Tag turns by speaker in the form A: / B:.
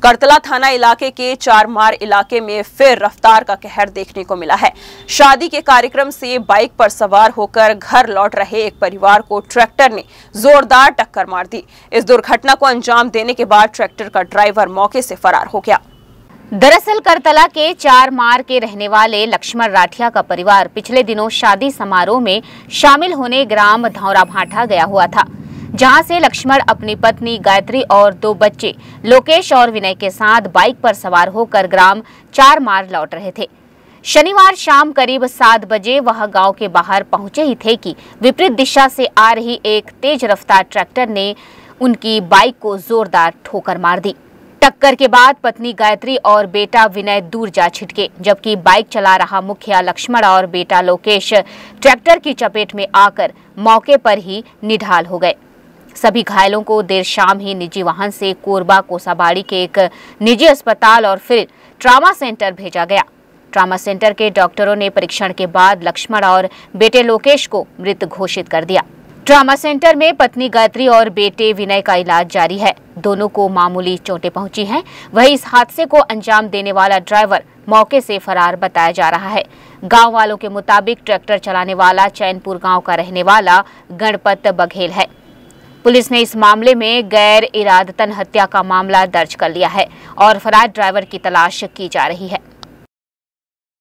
A: करतला थाना इलाके के चारमार इलाके में फिर रफ्तार का कहर देखने को मिला है। शादी के कार्यक्रम से बाइक पर सवार होकर घर लौट रहे एक परिवार को ट्रैक्टर ने जोरदार टक्कर मार दी। इस दुर्घटना को अंजाम देने के बाद ट्रैक्टर का ड्राइवर मौके से फरार हो गया।
B: दरअसल करतला के चारमार के रहने वाले लक्ष्मण राठिया का परिवार पिछले दिनों शादी समारोह में शामिल होने ग्राम धौरा भाटा गया हुआ था, जहां से लक्ष्मण अपनी पत्नी गायत्री और 2 बच्चे लोकेश और विनय के साथ बाइक पर सवार होकर ग्राम चारमार लौट रहे थे। शनिवार शाम करीब 7 बजे वह गांव के बाहर पहुंचे ही थे कि विपरीत दिशा से आ रही एक तेज रफ्तार ट्रैक्टर ने उनकी बाइक को जोरदार ठोकर मार दी। टक्कर के बाद पत्नी गायत्री और बेटा विनय दूर जा छिटके, जबकि बाइक चला रहा मुखिया लक्ष्मण और बेटा लोकेश ट्रैक्टर की चपेट में आकर मौके पर ही निढाल हो गए। सभी घायलों को देर शाम ही निजी वाहन से कोरबा कोसाबाड़ी के एक निजी अस्पताल और फिर ट्रामा सेंटर भेजा गया। ट्रामा सेंटर के डॉक्टरों ने परीक्षण के बाद लक्ष्मण और बेटे लोकेश को मृत घोषित कर दिया। ट्रामा सेंटर में पत्नी गायत्री और बेटे विनय का इलाज जारी है। दोनों को मामूली चोटें पहुंची हैं। वहीं इस हादसे को अंजाम देने वाला ड्राइवर मौके से फरार बताया जा रहा है। गांव वालों के मुताबिक ट्रैक्टर चलाने वाला चैनपुर गांव का रहने वाला गणपत बघेल है। पुलिस ने इस मामले में गैर इरादतन हत्या का मामला दर्ज कर लिया है और फरार ड्राइवर की तलाश की जा रही है।